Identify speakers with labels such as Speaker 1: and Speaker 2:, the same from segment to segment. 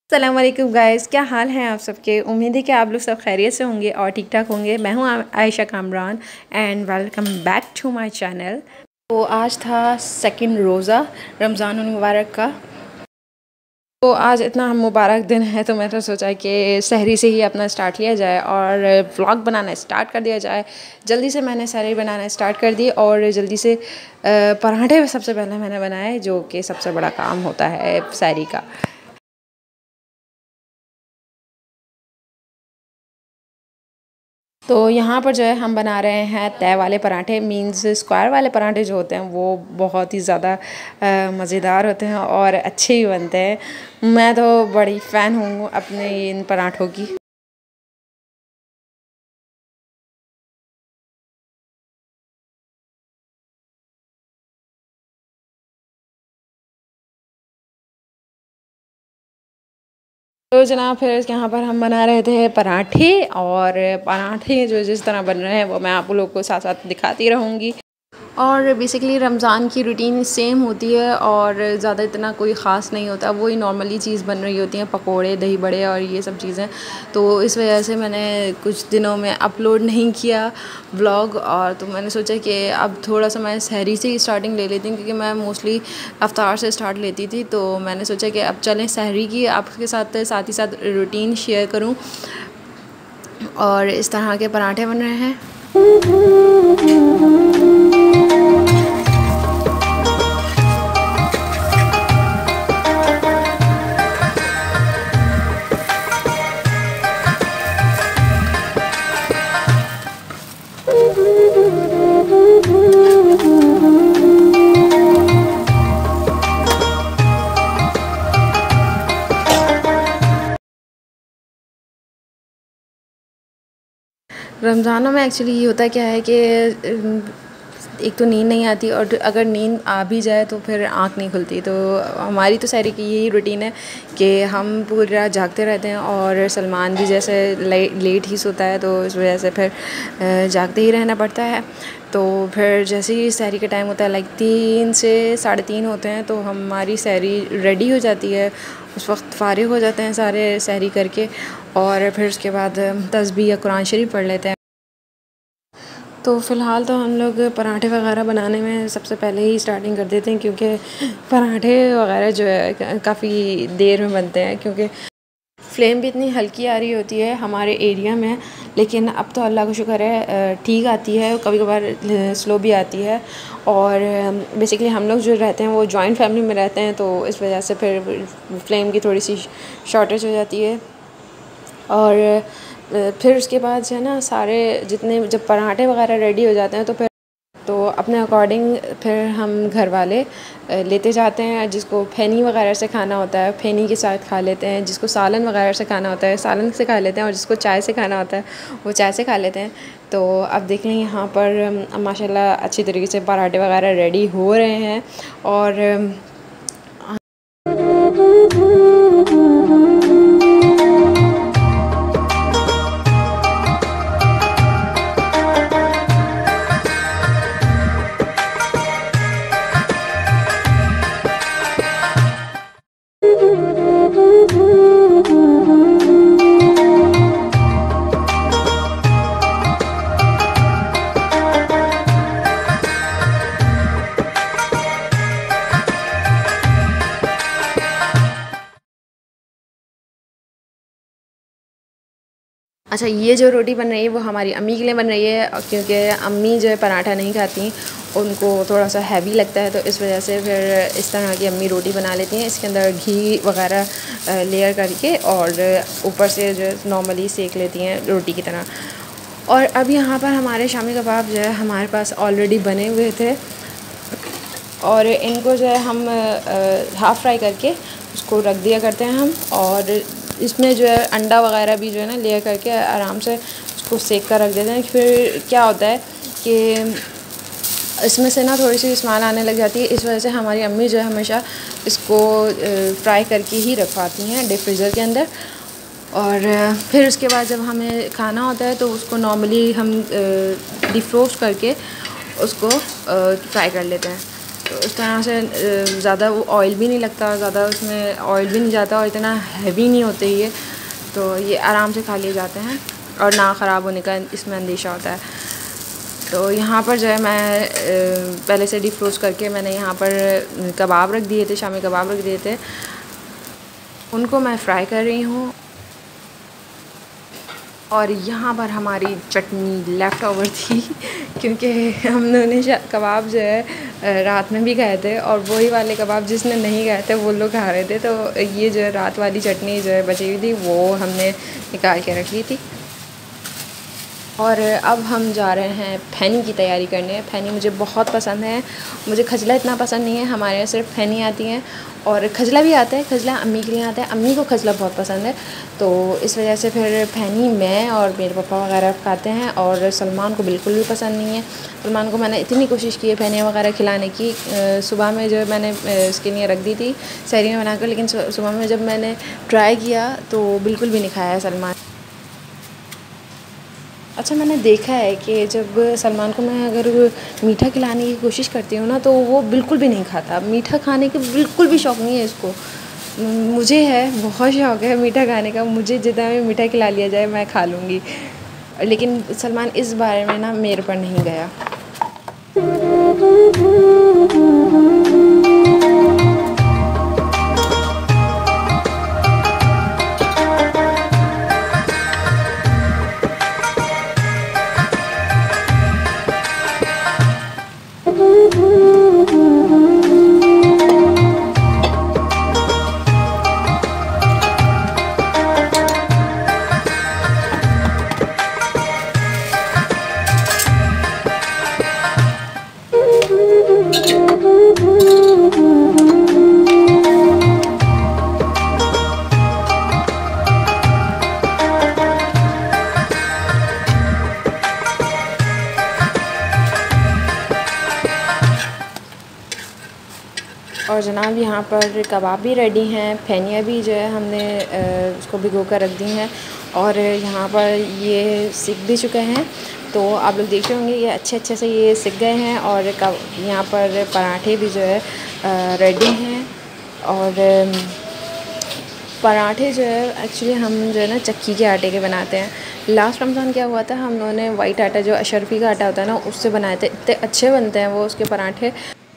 Speaker 1: अस्सलाम वालेकुम गाइस, क्या हाल हैं आप सबके। उम्मीद है कि आप लोग सब खैरियत से होंगे और ठीक ठाक होंगे। मैं हूं Ayesha Kamran and welcome back to my channel. तो आज था सेकंड रोज़ा रमज़ान मुबारक का। तो आज इतना मुबारक दिन है तो मैंने सोचा कि सहरी से ही अपना स्टार्ट लिया जाए और व्लॉग बनाना स्टार्ट कर दिया जाए। जल्दी से मैंने सहरी बनाना स्टार्ट कर दी और जल्दी से पराठे सबसे पहले मैंने बनाए, जो कि सबसे बड़ा काम होता है सहरी का। तो यहाँ पर जो है हम बना रहे हैं तय वाले पराठे, मीन्स स्क्वायर वाले पराठे जो होते हैं वो बहुत ही ज़्यादा मज़ेदार होते हैं और अच्छे भी बनते हैं। मैं तो बड़ी फ़ैन हूँ अपने इन पराठों की। तो जनाब फिर यहाँ पर हम बना रहे थे पराठे, और पराठे जो जिस तरह बन रहे हैं वो मैं आप लोग को साथ साथ दिखाती रहूँगी। और बेसिकली रमज़ान की रूटीन सेम होती है और ज़्यादा इतना कोई ख़ास नहीं होता, वही नॉर्मली चीज़ बन रही होती हैं, पकोड़े, दही बड़े और ये सब चीज़ें। तो इस वजह से मैंने कुछ दिनों में अपलोड नहीं किया व्लॉग, और तो मैंने सोचा कि अब थोड़ा सा मैं सहरी से ही स्टार्टिंग ले लेती हूँ, क्योंकि मैं मोस्टली अफ्तार से स्टार्ट लेती थी। तो मैंने सोचा कि अब चलें सहरी की आपके साथ ही साथ रूटीन शेयर करूँ। और इस तरह के पराठे बन रहे हैं। रमज़ानों में एक्चुअली ये होता क्या है कि एक तो नींद नहीं आती, और अगर नींद आ भी जाए तो फिर आँख नहीं खुलती। तो हमारी तो सहरी की यही रूटीन है कि हम पूरी रात जागते रहते हैं, और सलमान भी जैसे लेट ही सोता है, तो इस वजह से फिर जागते ही रहना पड़ता है। तो फिर जैसे ही सहरी का टाइम होता है, लाइक 3 से 3:30 होते हैं, तो हमारी सहरी रेडी हो जाती है। उस वक्त फ़ारिग हो जाते हैं सारे सहरी करके, और फिर उसके बाद तस्बीह या कुरान शरीफ पढ़ लेते हैं। तो फ़िलहाल तो हम लोग पराठे वगैरह बनाने में सबसे पहले ही स्टार्टिंग कर देते हैं, क्योंकि पराठे वगैरह जो है काफ़ी देर में बनते हैं, क्योंकि फ्लेम भी इतनी हल्की आ रही होती है हमारे एरिया में। लेकिन अब तो अल्लाह का शुक्र है ठीक आती है, कभी कभार स्लो भी आती है। और बेसिकली हम लोग जो रहते हैं वो जॉइंट फैमिली में रहते हैं, तो इस वजह से फिर फ्लेम की थोड़ी सी शॉर्टेज हो जाती है। और फिर उसके बाद जो है ना, सारे जितने जब पराठे वगैरह रेडी हो जाते हैं, तो फिर तो अपने अकॉर्डिंग फिर हम घर वाले लेते जाते हैं। जिसको फेनी वगैरह से खाना होता है फेनी के साथ खा लेते हैं, जिसको सालन वगैरह से खाना होता है सालन से खा लेते हैं, और जिसको चाय से खाना होता है वो चाय से खा लेते हैं। तो अब देख लें यहाँ पर माशाल्लाह अच्छी तरीके से पराठे वगैरह रेडी हो रहे हैं। और अच्छा, ये जो रोटी बन रही है वो हमारी अम्मी के लिए बन रही है, क्योंकि अम्मी जो है पराठा नहीं खाती, उनको थोड़ा सा हैवी लगता है, तो इस वजह से फिर इस तरह की अम्मी रोटी बना लेती हैं। इसके अंदर घी वगैरह लेयर करके और ऊपर से जो नॉर्मली सेक लेती हैं रोटी की तरह। और अब यहाँ पर हमारे शामी कबाब जो है हमारे पास ऑलरेडी बने हुए थे, और इनको जो है हम हाफ़ फ्राई करके उसको रख दिया करते हैं हम। और इसमें जो है अंडा वगैरह भी जो है ना लेयर करके आराम से उसको सेक कर रख देते हैं। फिर क्या होता है कि इसमें से ना थोड़ी सी स्मेल आने लग जाती है, इस वजह से हमारी अम्मी जो है हमेशा इसको फ्राई करके ही रखवाती हैं डीप फ्रीज़र के अंदर। और फिर उसके बाद जब हमें खाना होता है तो उसको नॉर्मली हम डिफ्रोस्ट करके उसको फ्राई कर लेते हैं। तो इस तरह से ज़्यादा वो ऑयल भी नहीं लगता, ज़्यादा उसमें ऑयल भी नहीं जाता और इतना हैवी नहीं होते ये, तो ये आराम से खा लिए जाते हैं और ना ख़राब होने का इसमें अंदेशा होता है। तो यहाँ पर जो है मैं पहले से डिफ्रोज करके मैंने यहाँ पर कबाब रख दिए थे, शामी कबाब रख दिए थे, उनको मैं फ्राई कर रही हूँ। और यहाँ पर हमारी चटनी लेफ़्ट ओवर थी क्योंकि हम लोगों ने कबाब जो है रात में भी खाए थे और वही वाले कबाब जिसने नहीं खाए थे वो लोग खा रहे थे, तो ये जो है रात वाली चटनी जो है बची हुई थी वो हमने निकाल के रख ली थी। और अब हम जा रहे हैं फैनी की तैयारी करने। फैनी मुझे बहुत पसंद है, मुझे खजला इतना पसंद नहीं है, हमारे यहाँ सिर्फ फैनी आती हैं और खजला भी आता है, खजला अम्मी के लिए आता है, अम्मी को खजला बहुत पसंद है, तो इस वजह से फिर फैनी मैं और मेरे पापा वगैरह खाते हैं और सलमान को बिल्कुल भी पसंद नहीं है। सलमान को मैंने इतनी कोशिश की है फैनी वगैरह खिलाने की, सुबह में जो मैंने इसके लिए रख दी थी सहरी में बनाकर, लेकिन सुबह में जब मैंने ट्राई किया तो बिल्कुल भी नहीं खाया है सलमान। अच्छा, मैंने देखा है कि जब सलमान को मैं अगर मीठा खिलाने की कोशिश करती हूँ ना तो वो बिल्कुल भी नहीं खाता, मीठा खाने के बिल्कुल भी शौक़ नहीं है इसको। मुझे है, बहुत शौक़ है मीठा खाने का, मुझे जितना भी मीठा खिला लिया जाए मैं खा लूँगी, लेकिन सलमान इस बारे में ना मेरे पर नहीं गया। और जनाब यहाँ पर कबाब भी रेडी हैं, फैनियाँ भी जो है हमने उसको भिगो कर रख दी हैं और यहाँ पर ये सिक भी चुके हैं, तो आप लोग देख रहे होंगे ये अच्छे से ये सिक गए हैं। और यहाँ पर पराठे भी जो है रेडी हैं और पराठे जो है एक्चुअली हम जो है ना चक्की के आटे के बनाते हैं। लास्ट रमज़ान क्या हुआ था, हम लोगों ने वाइट आटा जो अशरफी का आटा होता है ना उससे बनाए थे, इतने अच्छे बनते हैं वो उसके पराठे।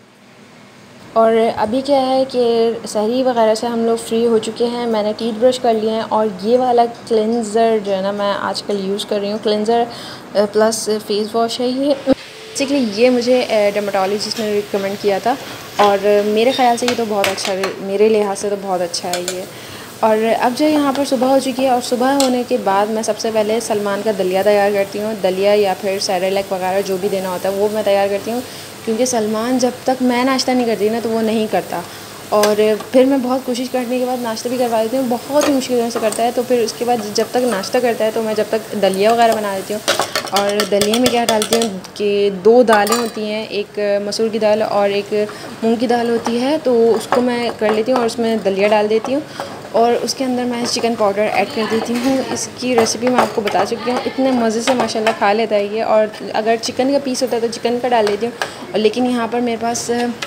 Speaker 1: और अभी क्या है कि सहरी वगैरह से हम लोग फ्री हो चुके हैं, मैंने टीथ ब्रश कर लिए हैं और ये वाला क्लेंज़र जो है ना मैं आजकल यूज़ कर रही हूँ, क्लेंज़र प्लस फेस वॉश है ये। बेसिकली ये मुझे डर्मेटोलॉजिस्ट ने रिकमेंड किया था और मेरे ख़्याल से ये तो बहुत अच्छा है, मेरे लिहाज से तो बहुत अच्छा है ये। और अब जो यहाँ पर सुबह हो चुकी है और सुबह होने के बाद मैं सबसे पहले सलमान का दलिया तैयार करती हूँ, दलिया या फिर सेरेलैक वगैरह जो भी देना होता है वो मैं तैयार करती हूँ, क्योंकि सलमान जब तक मैं नाश्ता नहीं करती ना तो वो नहीं करता। और फिर मैं बहुत कोशिश करने के बाद नाश्ता भी करवा देती हूँ, बहुत ही मुश्किल से करता है, तो फिर उसके बाद जब तक नाश्ता करता है तो मैं जब तक दलिया वगैरह बना देती हूँ। और दलिया में क्या डालती हूँ कि 2 दालें होती हैं, एक मसूर की दाल और एक मूंग की दाल होती है, तो उसको मैं कर लेती हूँ और उसमें दलिया डाल देती हूँ और उसके अंदर मैं चिकन पाउडर ऐड कर देती हूँ। इसकी रेसिपी मैं आपको बता चुकी हूँ, इतने मज़े से माशाल्लाह खा लेता है ये। और अगर चिकन का पीस होता है तो चिकन का डाल देती हूँ, और लेकिन यहाँ पर मेरे पास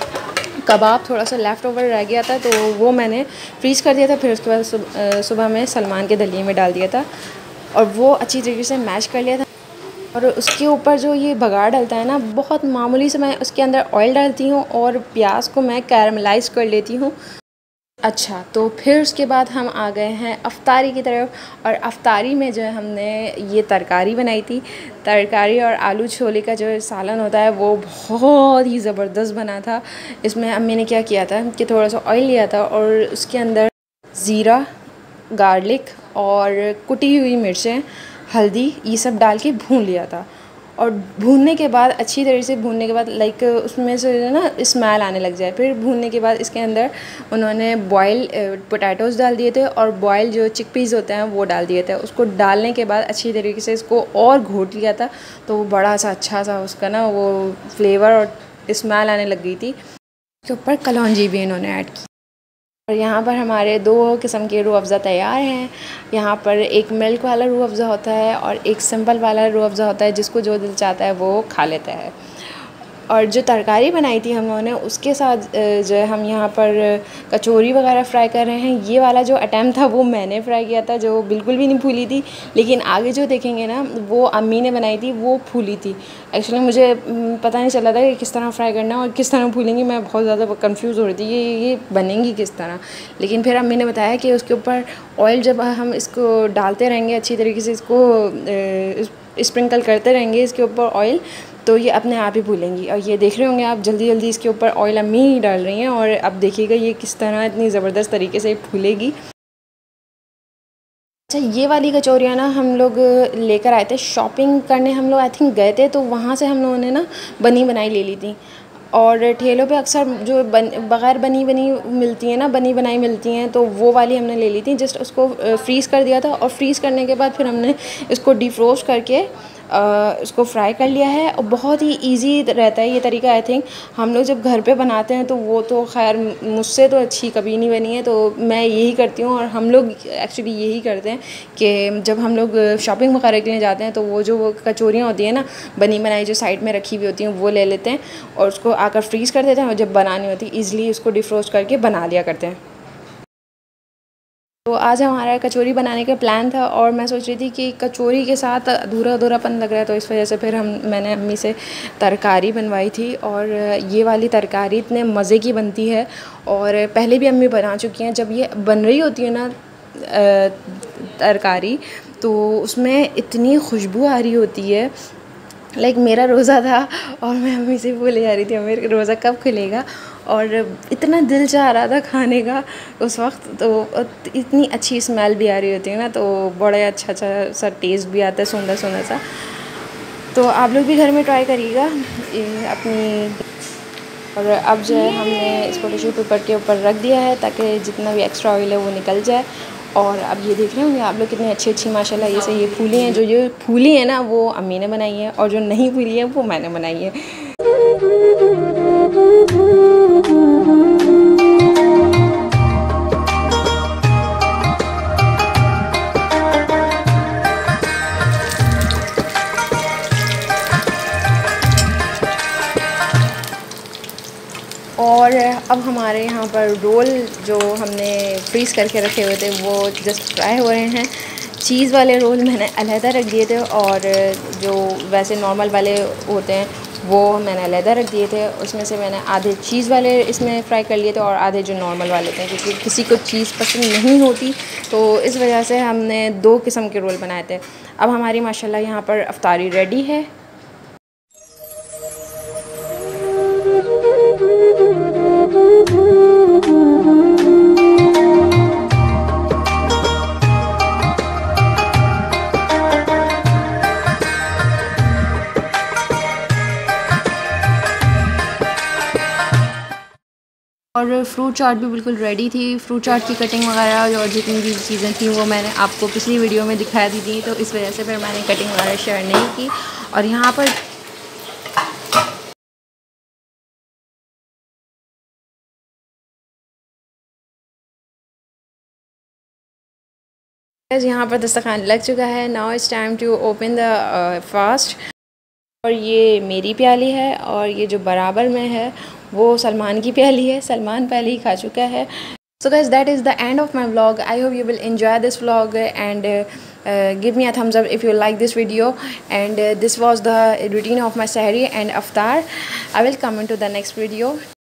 Speaker 1: कबाब थोड़ा सा लेफ़्ट ओवर रह गया था तो वो मैंने फ्रीज़ कर दिया था, फिर उसके बाद सुबह में सलमान के दलिए में डाल दिया था और वो अच्छी तरीके से मैश कर लिया था। और उसके ऊपर जो ये बघार डलता है ना, बहुत मामूली से मैं उसके अंदर ऑयल डालती हूँ और प्याज को मैं कैरमलाइज़ कर लेती हूँ। अच्छा, तो फिर उसके बाद हम आ गए हैं अफ्तारी की तरफ, और अफ्तारी में जो है हमने ये तरकारी बनाई थी, तरकारी और आलू छोले का जो सालन होता है वो बहुत ही ज़बरदस्त बना था। इसमें अम्मी ने क्या किया था कि थोड़ा सा ऑयल लिया था और उसके अंदर ज़ीरा, गार्लिक और कुटी हुई मिर्चें, हल्दी, ये सब डाल के भून लिया था। और भूनने के बाद अच्छी तरह से भूनने के बाद लाइक उसमें से ना स्मेल आने लग जाए, फिर भूनने के बाद इसके अंदर उन्होंने बॉयल पोटैटोज़ डाल दिए थे और बॉयल जो चिकपीस होते हैं वो डाल दिए थे। उसको डालने के बाद अच्छी तरीके से इसको और घोट लिया था, तो वो बड़ा सा अच्छा सा उसका ना वो फ्लेवर और स्मेल आने लग गई थी। उसके ऊपर कलौंजी भी इन्होंने ऐड की। और यहाँ पर हमारे 2 किस्म के रूह अफ़ज़ा तैयार हैं। यहाँ पर एक मिल्क वाला रूह अफ़ज़ा होता है और एक सिंपल वाला रूह अफ़ज़ा होता है, जिसको जो दिल चाहता है वो खा लेता है। और जो तरकारी बनाई थी हम लोगों ने उसके साथ जो है हम यहाँ पर कचौरी वगैरह फ्राई कर रहे हैं। ये वाला जो अटैम्प्ट था वो मैंने फ्राई किया था, जो बिल्कुल भी नहीं फूली थी। लेकिन आगे जो देखेंगे ना वो अम्मी ने बनाई थी, वो फूली थी। एक्चुअली मुझे पता नहीं चला था कि किस तरह फ्राई करना और किस तरह फूलेंगी। मैं बहुत ज़्यादा कंफ्यूज हो रही थी ये बनेंगी किस तरह। लेकिन फिर अम्मी ने बताया कि उसके ऊपर ऑयल जब हम इसको डालते रहेंगे, अच्छी तरीके से इसको स्प्रिंकल करते रहेंगे इसके ऊपर ऑयल, तो ये अपने आप ही फूलेंगी। और ये देख रहे होंगे आप, जल्दी जल्दी इसके ऊपर ऑयल अम्मी ही डाल रही हैं और अब देखिएगा ये किस तरह इतनी ज़बरदस्त तरीके से फूलेगी। अच्छा, ये वाली कचौरियाँ ना हम लोग लेकर आए थे शॉपिंग करने। हम लोग आई थिंक गए थे, तो वहाँ से हम लोगों ने ना बनी बनाई ले ली थी। और ठेलों पे अक्सर जो बग़ैर बनी मिलती हैं ना, बनी बनाई मिलती हैं, तो वो वाली हमने ले ली थी। जस्ट उसको फ्रीज़ कर दिया था और फ्रीज़ करने के बाद फिर हमने इसको डीफ्रोस्ट करके इसको फ्राई कर लिया है। और बहुत ही इजी रहता है ये तरीका। आई थिंक हम लोग जब घर पे बनाते हैं तो वो तो खैर मुझसे तो अच्छी कभी नहीं बनी है, तो मैं यही करती हूँ। और हम लोग एक्चुअली यही करते हैं कि जब हम लोग शॉपिंग वगैरह के लिए जाते हैं तो वो कचौरियाँ होती हैं ना बनी बनाई, जो साइड में रखी हुई होती हैं, वो ले लेते हैं और उसको आकर फ्रीज़ कर देते हैं। और जब बनानी होती है ईज़िली उसको डिफ्रोस्ट करके बना लिया करते हैं। तो आज हमारा कचौरी बनाने का प्लान था और मैं सोच रही थी कि कचौरी के साथ अधूरा अधूरापन लग रहा है, तो इस वजह से फिर मैंने अम्मी से तरकारी बनवाई थी। और ये वाली तरकारी इतने मज़े की बनती है और पहले भी अम्मी बना चुकी हैं। जब ये बन रही होती है ना तरकारी, तो उसमें इतनी खुशबू आ रही होती है। लाइक मेरा रोज़ा था और मैं अम्मी से बोले जा रही थी मेरा रोज़ा कब खुलेगा, और इतना दिल चाह रहा था खाने का उस वक्त। तो इतनी अच्छी स्मेल भी आ रही होती है ना, तो बड़ा अच्छा सा टेस्ट भी आता है, सुंदर सुंदर सा। तो आप लोग भी घर में ट्राई करिएगा अपनी। और अब जो है हमने इसको टिश्यू पेपर के ऊपर रख दिया है ताकि जितना भी एक्स्ट्रा ऑयल है वो निकल जाए। और अब ये देख रहे होंगे आप लोग कितनी अच्छी अच्छी माशाल्लाह ये फूली हैं। जो ये फूली है ना वो अम्मी ने बनाई है और जो नहीं फूली है वो मैंने बनाई है। और अब हमारे यहाँ पर रोल जो हमने फ्रीज़ करके रखे हुए थे वो जस्ट फ्राई हो रहे हैं। चीज़ वाले रोल मैंने अलहदा रख दिए थे और जो वैसे नॉर्मल वाले होते हैं वो मैंने अलहदा रख दिए थे। उसमें से मैंने आधे चीज़ वाले इसमें फ्राई कर लिए थे और आधे जो नॉर्मल वाले थे, क्योंकि किसी को चीज़ पसंद नहीं होती, तो इस वजह से हमने 2 किस्म के रोल बनाए थे। अब हमारी माशाल्लाह यहाँ पर अफ्तारी रेडी है। और फ्रूट चाट भी बिल्कुल रेडी थी। फ्रूट चाट की कटिंग वगैरह और जितनी भी चीज़ें थी वो मैंने आपको पिछली वीडियो में दिखा दी थी, तो इस वजह से फिर मैंने कटिंग वगैरह शेयर नहीं की। और यहाँ पर दस्तरखान लग चुका है। Now it's time to open the fast. और ये मेरी प्याली है और ये जो बराबर में है वो सलमान की प्याली है। सलमान पहले ही खा चुका है। So guys, that is the end of my vlog. I hope you will enjoy this vlog and give me a thumbs up if you like this video. And this was the routine of my sahri and iftar. I will come into the next video.